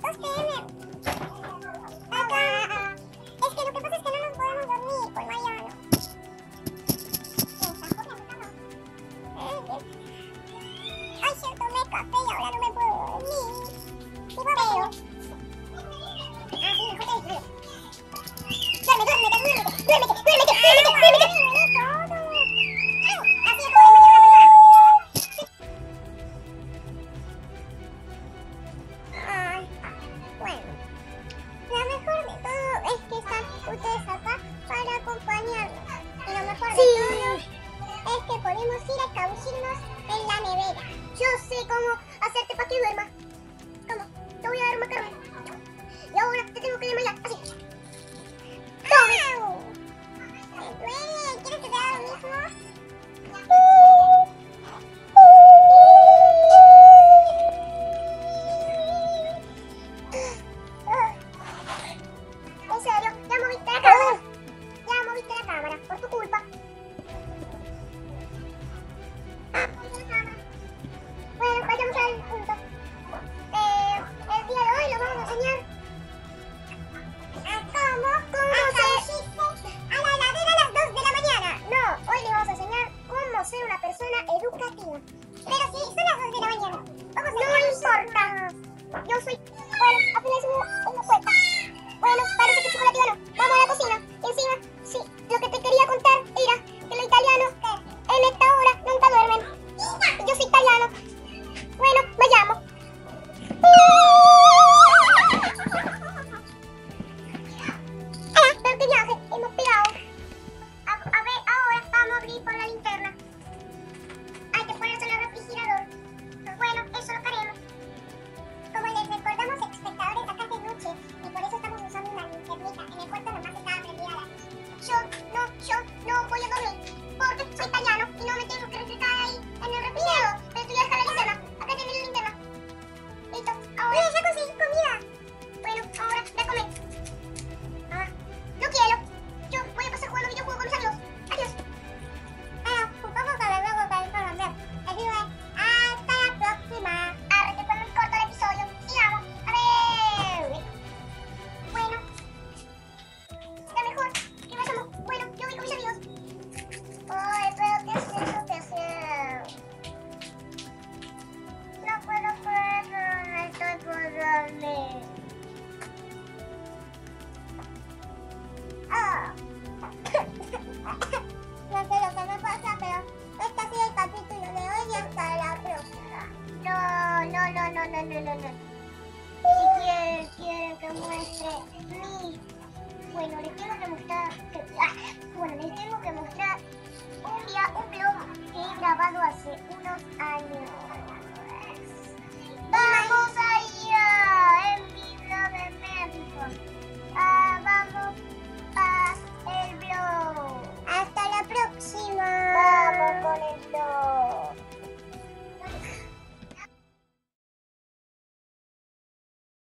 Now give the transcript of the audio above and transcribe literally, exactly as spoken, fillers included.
sosténme. Acá. Es que lo que pasa es que no nos podemos dormir con Mariano. Ay, yo tomé café y ahora no me puedo dormir. ¿Qué papeo? Ah, sí, mejor te desvío. Duerme, duérmete, duérmete, duérmete, duérmete, duérmete, duérmete. Así es como me lleva a pasar. Ay, bueno. Lo mejor de todo es que están ustedes acá para acompañarnos. Y lo mejor de todo es que podemos ir a escabullirnos en la nevera. Yo sé cómo hacerte para que duermas. ¿Cómo? Te voy a dar macarrón. Y ahora te tengo que desmayar. Así. ¡Au! ¿Me duele? ¿Quieres que te haga lo mismo? En serio, ya moviste la cámara. Ya moviste la cámara. Por tu culpa. Bueno, vayamos al punto. Eh, el día de hoy lo vamos a enseñar a cómo, cómo ser a la heladera a las dos de la mañana. No, hoy le vamos a enseñar cómo ser una persona educativa. Pero sí, son las dos de la mañana. Vamos a No importa. Yo soy... Bueno, apenas uno, uno cuenta. Bueno, parece que chocolativa no. Vamos a la cocina. Y encima, sí, lo que te quería contar era que los italianos en esta hora nunca duermen. Yo soy italiano. Bueno, vayamos. ¡Ah! Pero qué viaje, hemos pegado. A, a ver, ahora vamos a abrir por la linterna. Hay que ponerse en el refrigerador. Bueno, eso lo haremos. Como les recordamos, espectadores, acá es de noche y por eso estamos usando una linternita. En el cuarto nomás estaba prendida la luz. Yo, no, yo no voy a dormir. Porque soy italiano y no me tengo que refrescar ahí en el refrigerador. Pero tú ya dejas la linterna. Acá tienes la linterna. Listo, ahora ya conseguí comida. Bueno, ahora voy a comer. Ah, no quiero. Yo voy a pasar jugando videojuegos con mis amigos. Adiós. Bueno, supongo que me luego para responder. Así que, hasta la próxima. Arre, que fue muy corto el episodio. Sigamos. A ver. Bueno. Está mejor que vayamos. Bueno, yo voy con mis amigos. Ay, pero qué es eso que hacer. No puedo creerlo, no estoy por dormir. Oh. No sé lo que me pasa, pero este ha sido el capítulo de hoy y hasta la próxima. No, no, no, no, no, no, no, no. Si quieren, quieren que muestre mi... Bueno, les tengo que mostrar... que- ah, bueno, les tengo que mostrar un, via- un vlog que he grabado hace unos años.